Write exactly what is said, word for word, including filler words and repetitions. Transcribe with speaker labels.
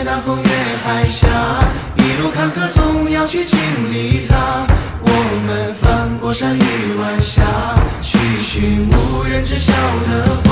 Speaker 1: 那风越海峡，一路坎坷总要去经历它。我们翻过山与晚霞，去寻无人知晓的